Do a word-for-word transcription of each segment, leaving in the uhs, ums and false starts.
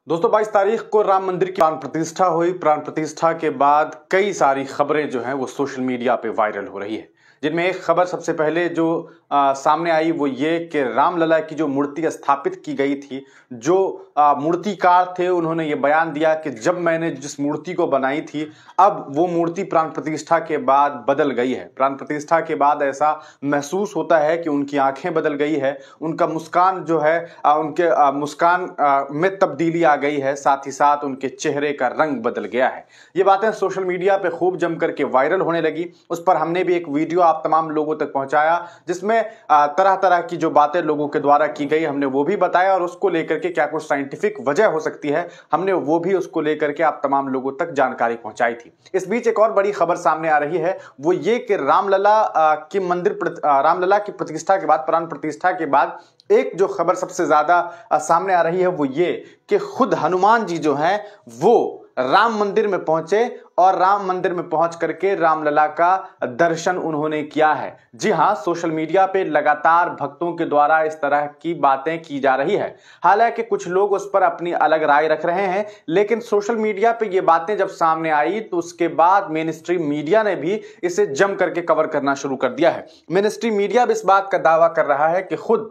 दोस्तों बाईस तारीख को राम मंदिर की प्राण प्रतिष्ठा हुई। प्राण प्रतिष्ठा के बाद कई सारी खबरें जो हैं वो सोशल मीडिया पे वायरल हो रही है, जिनमें एक खबर सबसे पहले जो आ, सामने आई वो ये कि रामलला की जो मूर्ति स्थापित की गई थी, जो आ, मूर्तिकार थे उन्होंने ये बयान दिया कि जब मैंने जिस मूर्ति को बनाई थी अब वो मूर्ति प्राण प्रतिष्ठा के बाद बदल गई है। प्राण प्रतिष्ठा के बाद ऐसा महसूस होता है कि उनकी आंखें बदल गई है, उनका मुस्कान जो है आ, उनके आ, मुस्कान आ, में तब्दीली आ गई है, साथ ही साथ उनके चेहरे का रंग बदल गया है। ये बातें सोशल मीडिया पे खूब जम करके वायरल होने लगी। उस पर हमने भी एक वीडियो आप तमाम लोगों तक पहुंचाया, जिसमें तरह तरह की जो बातें लोगों के द्वारा की गई हमने वो भी बताया, और उसको लेकर के क्या कुछ साइंटिफिक वजह हो सकती है हमने वो भी उसको लेकर के आप तमाम लोगों तक जानकारी पहुंचाई थी। इस बीच एक और बड़ी खबर सामने आ रही है, वो ये कि रामलला की मंदिर रामलला की प्रतिष्ठा के बाद, प्राण प्रतिष्ठा के बाद एक जो खबर सबसे ज्यादा सामने आ रही है वो ये कि खुद हनुमान जी जो हैं वो राम मंदिर में पहुंचे और राम मंदिर में पहुंच करके रामलला का दर्शन उन्होंने किया है। जी हां, सोशल मीडिया पे लगातार भक्तों के द्वारा इस तरह की बातें की जा रही है। हालांकि कुछ लोग उस पर अपनी अलग राय रख रहे हैं, लेकिन सोशल मीडिया पे ये बातें जब सामने आई तो उसके बाद मेन स्ट्रीम मीडिया ने भी इसे जम करके कवर करना शुरू कर दिया है। मेन स्ट्रीम मीडिया भी इस बात का दावा कर रहा है कि खुद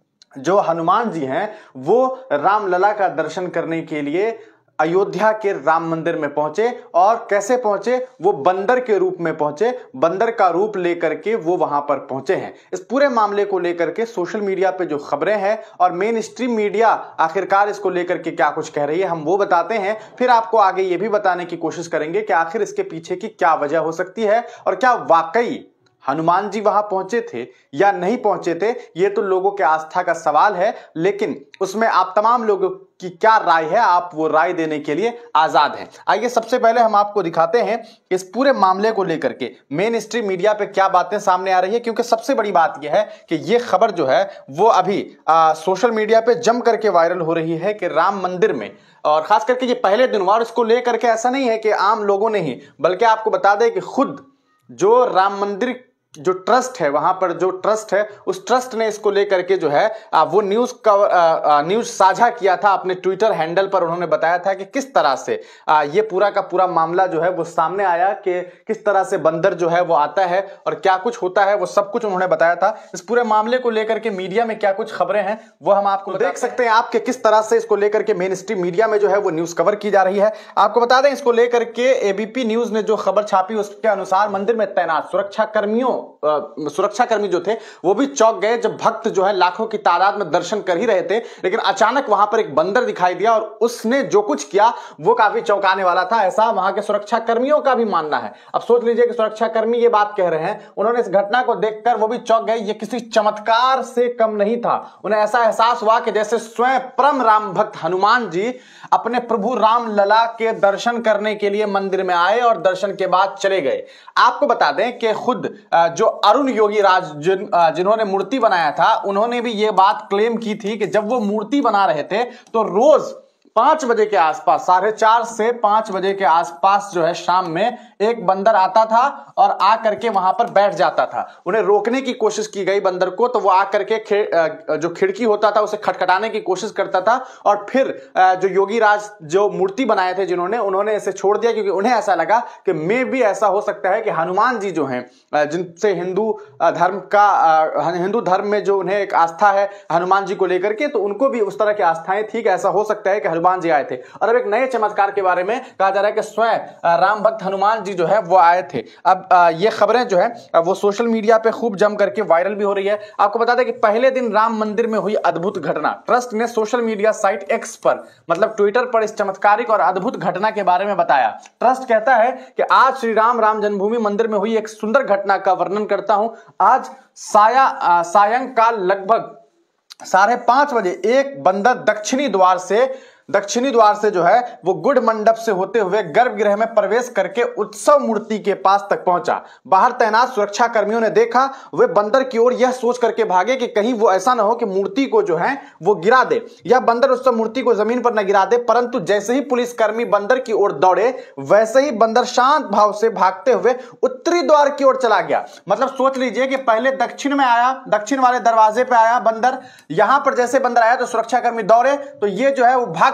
जो हनुमान जी हैं वो रामलला का दर्शन करने के लिए अयोध्या के राम मंदिर में पहुंचे, और कैसे पहुंचे, वो बंदर के रूप में पहुंचे, बंदर का रूप लेकर के वो वहां पर पहुंचे हैं। इस पूरे मामले को लेकर के सोशल मीडिया पे जो खबरें हैं और मेन स्ट्रीम मीडिया आखिरकार इसको लेकर के क्या कुछ कह रही है हम वो बताते हैं, फिर आपको आगे ये भी बताने की कोशिश करेंगे कि आखिर इसके पीछे की क्या वजह हो सकती है और क्या वाकई हनुमान जी वहां पहुंचे थे या नहीं पहुंचे थे। ये तो लोगों के आस्था का सवाल है, लेकिन उसमें आप तमाम लोगों की क्या राय है, आप वो राय देने के लिए आजाद हैं। आइए सबसे पहले हम आपको दिखाते हैं इस पूरे मामले को लेकर के मेन स्ट्रीम मीडिया पे क्या बातें सामने आ रही है, क्योंकि सबसे बड़ी बात यह है कि ये खबर जो है वो अभी आ, सोशल मीडिया पे जम करके वायरल हो रही है कि राम मंदिर में, और खास करके ये पहले दिन हुआ, और इसको लेकर के ऐसा नहीं है कि आम लोगों ने ही, बल्कि आपको बता दें कि खुद जो राम मंदिर जो ट्रस्ट है, वहां पर जो ट्रस्ट है उस ट्रस्ट ने इसको लेकर के जो है वो न्यूज कवर न्यूज साझा किया था अपने ट्विटर हैंडल पर। उन्होंने बताया था कि किस तरह से ये पूरा का पूरा मामला जो है वो सामने आया, कि किस तरह से बंदर जो है वो आता है और क्या कुछ होता है, वो सब कुछ उन्होंने बताया था। इस पूरे मामले को लेकर के मीडिया में क्या कुछ खबरें हैं वो हम आपको देख सकते हैं, आपके किस तरह से इसको लेकर के मेन स्ट्रीम मीडिया में जो है वो न्यूज कवर की जा रही है। आपको बता दें इसको लेकर के एबीपी न्यूज ने जो खबर छापी उसके अनुसार मंदिर में तैनात सुरक्षा कर्मियों सुरक्षाकर्मी जो थे वो भी चौंक गए जब भक्त जो है लाखों की तादाद में दर्शन कर ही रहे थे, लेकिन अचानक वहां पर एक बंदर दिखाई दिया और उसने जो कुछ किया वो काफी चौंकाने वाला था, ऐसा वहां के सुरक्षाकर्मियों का भी मानना है। अब सोच लीजिए कि सुरक्षाकर्मी ये बात कह रहे हैं, उन्होंने इस घटना को देखकर वो भी चौंक गए। ये किसी चमत्कार से कम नहीं था। उन्हें ऐसा एहसास हुआ कि जैसे स्वयं परम राम भक्त हनुमान जी अपने प्रभु रामलला के दर्शन करने के लिए मंदिर में आए और दर्शन के बाद चले गए। आपको बता दें कि खुद जो अरुण योगी राज जिन जिन्होंने मूर्ति बनाया था उन्होंने भी ये बात क्लेम की थी कि जब वो मूर्ति बना रहे थे तो रोज पांच बजे के आसपास, साढ़े चार से पांच बजे के आसपास जो है शाम में एक बंदर आता था और आ करके वहां पर बैठ जाता था। उन्हें रोकने की कोशिश की गई बंदर को, तो वो आ करके जो खिड़की होता था उसे खटखटाने की कोशिश करता था, और फिर जो योगी राज जो मूर्ति बनाए थे जिन्होंने, उन्होंने इसे छोड़ दिया, क्योंकि उन्हें ऐसा लगा कि मे भी ऐसा हो सकता है कि हनुमान जी जो हैं, जिनसे हिंदू धर्म का हिंदू धर्म में जो उन्हें एक आस्था है हनुमान जी को लेकर के, तो उनको भी उस तरह की आस्थाएं थी कि ऐसा हो सकता है कि हनुमान जी आए थे। और अब एक नए चमत्कार के बारे में कहा जा रहा है कि स्वयं राम भक्त हनुमान जी जो है वो आए थे। अब ये खबरें जो है वो सोशल मीडिया पे खूब जम करके वायरल भी हो रही है। आपको बता दें कि पहले दिन राम मंदिर में हुई अद्भुत घटना, ट्रस्ट ने सोशल मीडिया साइट एक्स पर, मतलब ट्विटर पर, इस चमत्कारिक और अद्भुत घटना के बारे में बताया। ट्रस्ट कहता है कि आज श्री राम राम जन्मभूमि मंदिर में हुई एक सुंदर घटना का वर्णन करता हूं। आज साया सायंकाल लगभग साढ़े पांच बजे एक बंदर दक्षिणी द्वार से दक्षिणी द्वार से जो है वो गुड़ मंडप से होते हुए गर्भगृह में प्रवेश करके उत्सव मूर्ति के पास तक पहुंचा। बाहर तैनात सुरक्षा कर्मियों ने देखा, वे बंदर की ओर यह सोच करके भागे कि कहीं वो ऐसा ना हो कि मूर्ति को जो है वो गिरा दे, या बंदर उत्सव मूर्ति को जमीन पर न गिरा दे। परंतु जैसे ही पुलिसकर्मी बंदर की ओर दौड़े वैसे ही बंदर शांत भाव से भागते हुए उत्तरी द्वार की ओर चला गया। मतलब सोच लीजिए कि पहले दक्षिण में आया, दक्षिण वाले दरवाजे पे आया बंदर, यहां पर जैसे बंदर आया तो सुरक्षाकर्मी दौड़े, तो ये जो है वो भाग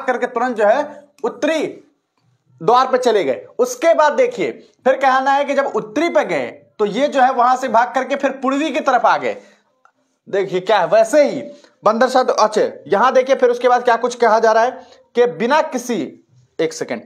भाग करके तुरंत जो है उत्तरी द्वार पे चले गए। उसके बाद देखिए फिर कहना है कि जब उत्तरी पे गए तो ये जो है वहां से भाग करके फिर पूर्वी की तरफ आ गए। देखिए क्या है, वैसे ही बंदर शाह, अच्छा यहां देखिए फिर उसके बाद क्या कुछ कहा जा रहा है कि बिना किसी, एक सेकेंड,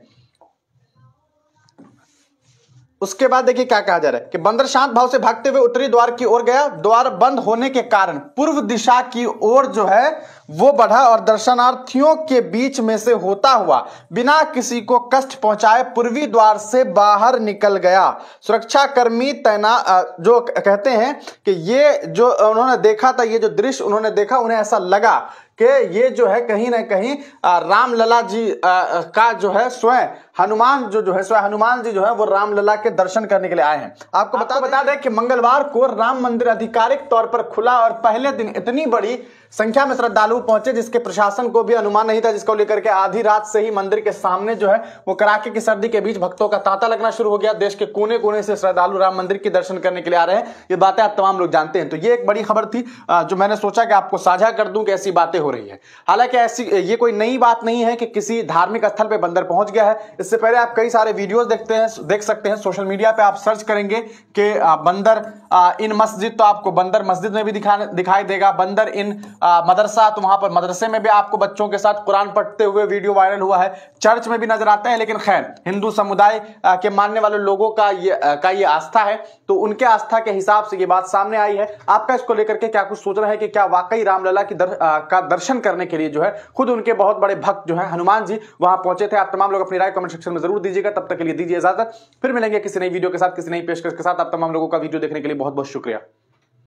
उसके बाद देखिए क्या कहा जा रहा है कि बंदर शांत भाव से भागते हुए उत्तरी द्वार की ओर गया। द्वार बंद होने के कारण पूर्व दिशा की ओर जो है वो बढ़ा और दर्शनार्थियों के बीच में से होता हुआ बिना किसी को कष्ट पहुंचाए पूर्वी द्वार से बाहर निकल गया। सुरक्षाकर्मी तैनात जो कहते हैं कि ये जो उन्होंने देखा था, ये जो दृश्य उन्होंने देखा, उन्हें ऐसा लगा कि ये जो है कहीं ना कहीं रामलला जी का जो है स्वयं हनुमान जो जो है स्वयं हनुमान जी जो है वो रामलला के दर्शन करने के लिए आए हैं। आपको बता बता दें कि मंगलवार को राम मंदिर आधिकारिक तौर पर खुला और पहले दिन इतनी बड़ी संख्या में श्रद्धालु पहुंचे जिसके प्रशासन को भी अनुमान नहीं था, जिसको लेकर के आधी रात से ही मंदिर के सामने जो है वो कड़ाके की सर्दी के बीच भक्तों का तांता लगना शुरू हो गया। देश के कोने कोने से श्रद्धालु राम मंदिर के दर्शन करने के लिए आ रहे हैं। ये बातें आप तमाम लोग जानते हैं। तो ये एक बड़ी खबर थी जो मैंने सोचा कि आपको साझा कर दूं कि ऐसी बातें हो रही है। हालांकि ऐसी ये कोई नई बात नहीं है कि किसी धार्मिक स्थल पे बंदर पहुंच गया है। इससे पहले आप कई सारे वीडियोस देखते हैं देख सकते हैं सोशल मीडिया पे। आप सर्च करेंगे कि बंदर इन मस्जिद, तो आपको बंदर मस्जिद में भी दिखा दिखाई देगा। बंदर इन मदरसा, तो वहां पर मदरसे में भी आपको बच्चों के साथ कुरान पढ़ते हुए वीडियो वायरल हुआ है। चर्च में भी नजर आते हैं। लेकिन खैर हिंदू समुदाय के मानने वाले लोगों का ये का ये आस्था है, तो उनके आस्था के हिसाब से ये बात सामने आई है। आपका इसको लेकर के क्या कुछ सोचना है कि क्या वाकई रामलला की दर, आ, का दर्शन करने के लिए जो है खुद उनके बहुत बड़े भक्त जो है हनुमान जी वहां पहुंचे थे? आप तमाम लोग अपनी राय कमेंट सेक्शन में जरूर दीजिएगा। तब तक के लिए दीजिए इजाजत, फिर मिलेंगे किसी नई वीडियो के साथ, किसी नई पेशकश के साथ। आप तमाम लोगों का वीडियो देखने के लिए बहुत बहुत शुक्रिया।